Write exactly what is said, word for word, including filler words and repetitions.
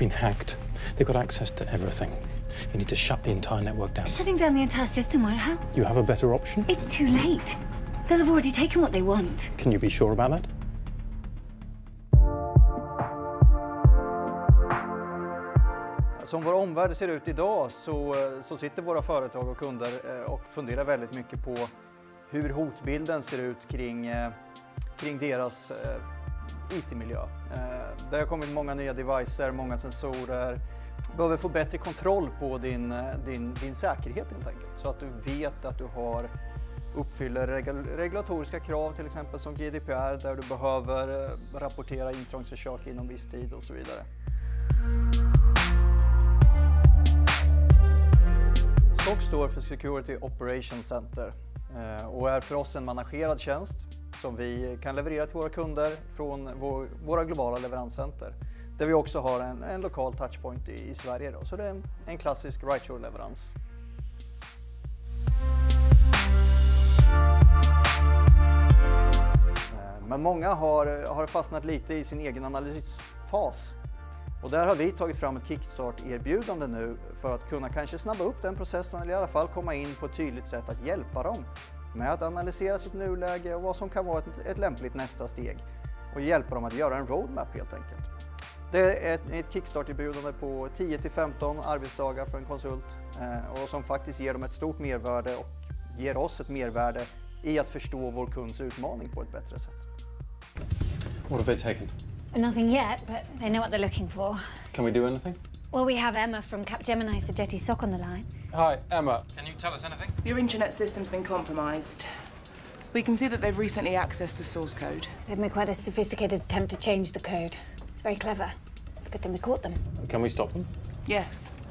been hacked. They've got access to everything. You need to shut the entire network down. Shutting down the entire system won't help. You have a better option? It's too late. They'll have already taken what they want. Can you be sure about that? Som vår omvärld ser ut idag så, så sitter våra företag och kunder och funderar väldigt mycket på hur hotbilden ser ut kring, kring deras I T-miljö. Det har kommit många nya devices, många sensorer. Du behöver få bättre kontroll på din, din, din säkerhet helt enkelt. Så att du vet att du har, uppfyller regulatoriska krav till exempel som G D P R där du behöver rapportera intrångsförsök inom viss tid och så vidare. S O C står för Security Operations Center och är för oss en managerad tjänst som vi kan leverera till våra kunder från vår, våra globala leveranscenter. Där vi också har en, en lokal touchpoint i, i Sverige. Då. Så det är en, en klassisk right-shore-leverans. Men många har, har fastnat lite i sin egen analysfas. Och där har vi tagit fram ett kickstart-erbjudande nu för att kunna kanske snabba upp den processen eller i alla fall komma in på ett tydligt sätt att hjälpa dem med att analysera sitt nuläge och vad som kan vara ett, ett lämpligt nästa steg och hjälpa dem att göra en roadmap helt enkelt. Det är ett, ett kickstart-erbjudande på tio till femton arbetsdagar för en konsult eh, och som faktiskt ger dem ett stort mervärde och ger oss ett mervärde i att förstå vår kunds utmaning på ett bättre sätt. What have they taken? Nothing yet, but they know what they're looking for. Can we do anything? Well, we have Emma from Capgemini Sogeti S O C on the line. Hi, Emma. Can you tell us anything? Your intranet system's been compromised. We can see that they've recently accessed the source code. They've made quite a sophisticated attempt to change the code. It's very clever. It's a good thing we caught them. Can we stop them? Yes.